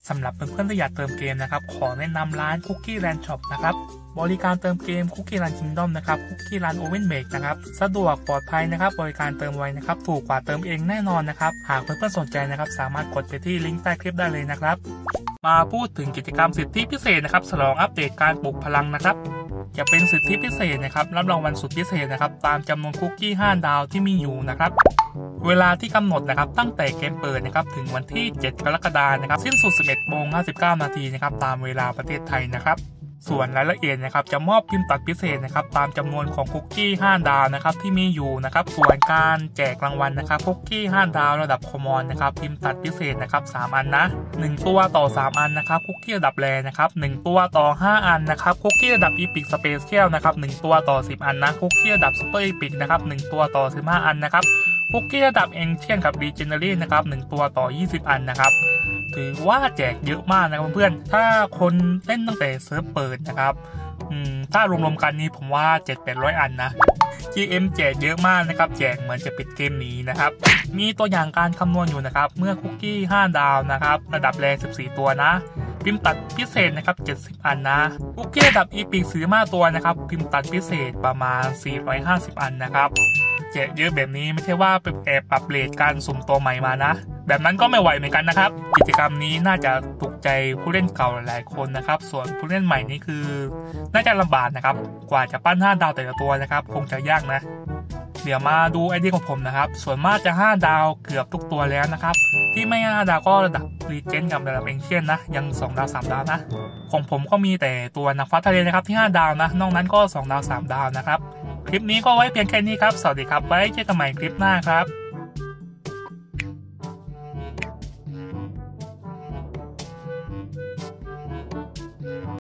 สำหรับเพื่อนๆที่อยากเติมเกมนะครับขอแนะนำร้าน Cookie Land Shop นะครับบริการเติมเกม Cookie Land Kingdom นะครับ Cookie Land Oven Bake นะครับสะดวกปลอดภัยนะครับบริการเติมไวนะครับถูกกว่าเติมเองแน่นอนนะครับหากเพื่อนๆสนใจนะครับสามารถกดไปที่ลิงก์ใต้คลิปได้เลยนะครับมาพูดถึงกิจกรรมสิทธิพิเศษนะครับฉลองอัปเดตการปลุกพลังนะครับจะเป็นสิทธิพิเศษนะครับรับรางวัลสุดพิเศษนะครับตามจำนวนคุกกี้5 ดาวที่มีอยู่นะครับเวลาที่กำหนดนะครับตั้งแต่เกมเปิดนะครับถึงวันที่7 กรกฎาคมนะครับสิ้นสุด 11:59 นาทีนะครับตามเวลาประเทศไทยนะครับส่วนรายละเอียดนะครับจะมอบพิมพ์ตัดพิเศษนะครับตามจำนวนของคุกกี้5 ดาวนะครับที่มีอยู่นะครับส่วนการแจกรางวัลนะครับคุกกี้5 ดาวระดับคอมมอนนะครับพิมพ์ตัดพิเศษนะครับ3 อันนะ1ตัวต่อ3 อันนะครับคุกกี้ระดับแรนะครับ1ตัวต่อ5 อันนะครับคุกกี้ระดับอีพิกสเปเชียลนะครับ1ตัวต่อ10 อันนะคุกกี้ระดับซุปเปอร์อีพิกนะครับ1ตัวต่อ15 อันนะครับคุกกี้ระดับเอนเชียนกับรีเจเนอรี่นะครับ1ตัวต่อ20 อันนะครับถือว่าแจกเยอะมากนะครับเพื่อนถ้าคนเล่นตั้งแต่เซิร์ฟเปิดนะครับถ้ารวมๆกันนี่ผมว่า 700-800 อันนะ GM แจกเยอะมากนะครับแจกเหมือนจะปิดเกมนี้นะครับมีตัวอย่างการคำนวณอยู่นะครับเมื่อคุกกี้5 ดาวนะครับระดับแร14 ตัวนะพิมพ์ตัดพิเศษนะครับ70 อันนะคุกกี้ระดับอีพิก45 ตัวนะครับพิมพ์ตัดพิเศษประมาณ450 อันนะครับแจกเยอะแบบนี้ไม่ใช่ว่าไปแอบปรับเรทการสุ่มตัวใหม่มานะแบบนั้นก็ไม่ไหวเหมือนกันนะครับกิจกรรมนี้น่าจะถูกใจผู้เล่นเก่าหลายคนนะครับส่วนผู้เล่นใหม่นี่คือน่าจะลำบากนะครับกว่าจะปั้น5 ดาวแต่ละตัวนะครับคงจะยากนะเดี๋ยวมาดูไอเดียของผมนะครับส่วนมากจะ5 ดาวเกือบทุกตัวแล้วนะครับที่ไม่5 ดาวก็ระดับรีเจนกับระดับเอนเชียนนะยัง2 ดาว3 ดาวนะของผมก็มีแต่ตัวนางฟ้าทะเลนะครับที่5 ดาวนะนอกนั้นก็2 ดาว3 ดาวนะครับคลิปนี้ก็ไว้เพียงแค่นี้ครับสวัสดีครับไว้เจอกันใหม่คลิปหน้าครับ